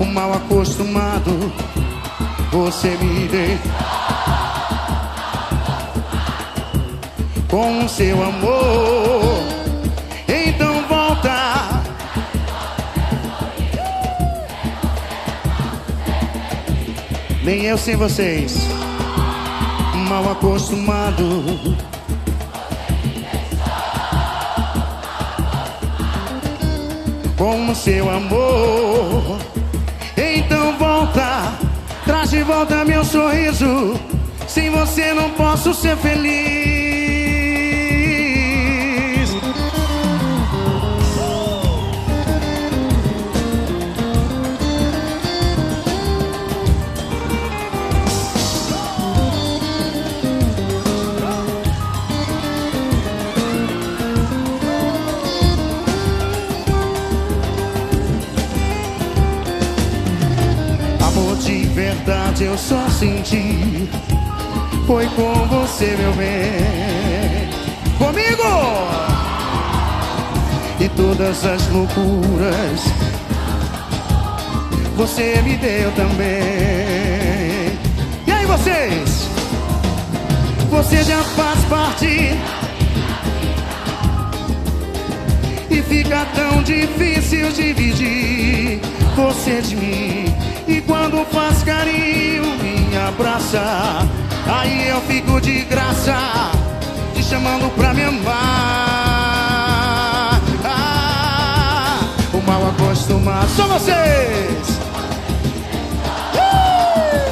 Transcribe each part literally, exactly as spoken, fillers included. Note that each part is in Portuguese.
O mal acostumado, você me deixou com o seu amor. Então volta. Nem eu sem vocês. Mal acostumado, com o seu amor. Então volta, traz de volta meu sorriso. Sem você não posso ser feliz. Amor de verdade eu só senti foi com você, meu bem. Comigo! E todas as loucuras você me deu também. E aí vocês? Você já faz parte e fica tão difícil dividir você de mim. E quando faz carinho, me abraça, aí eu fico de graça, te chamando pra me amar. Ah, o mal acostumado são vocês. Uh!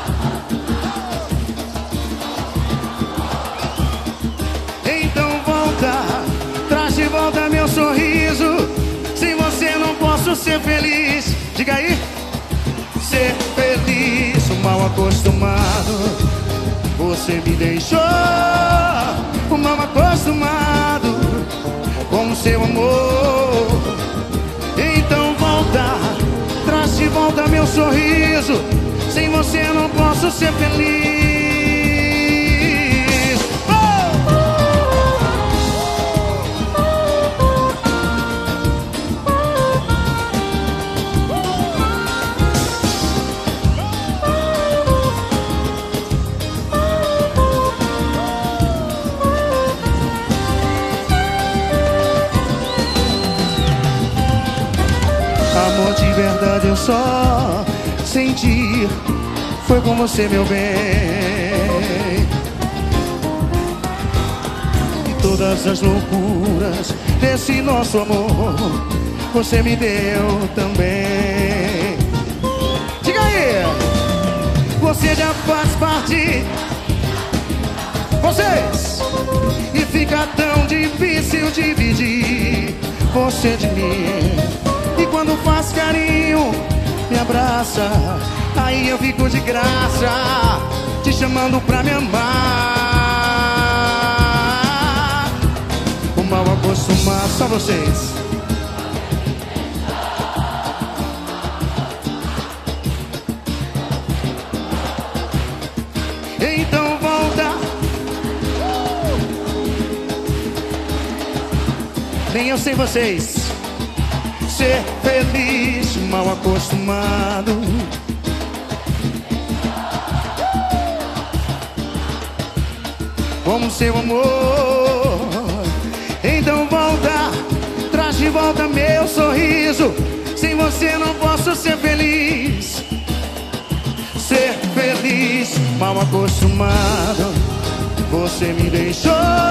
Então volta, traz de volta meu sorriso. Sem você não posso ser feliz. Diga aí. Ser feliz, o mal acostumado, você me deixou. O mal acostumado com o seu amor. Então volta, traz de volta meu sorriso. Sem você não posso ser feliz. Amor de verdade eu só senti foi com você, meu bem. E todas as loucuras desse nosso amor você me deu também. Diga aí. Você já faz parte, vocês, e fica tão difícil dividir você de mim. E quando faz carinho, me abraça, aí eu fico de graça, te chamando pra me amar. O mal acostumado, só vocês. Então volta. Nem eu sem vocês. Ser feliz, mal acostumado. Como seu amor. Então volta, traz de volta meu sorriso. Sem você não posso ser feliz. Ser feliz, mal acostumado, você me deixou.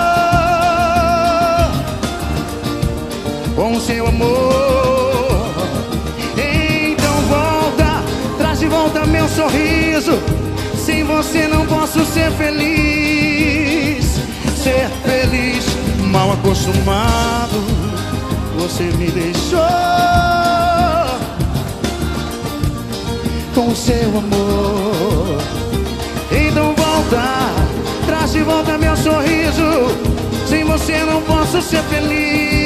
Com seu amor. Então volta, traz de volta meu sorriso. Sem você não posso ser feliz. Ser feliz, mal acostumado, você me deixou. Com seu amor. Então volta, traz de volta meu sorriso. Sem você não posso ser feliz.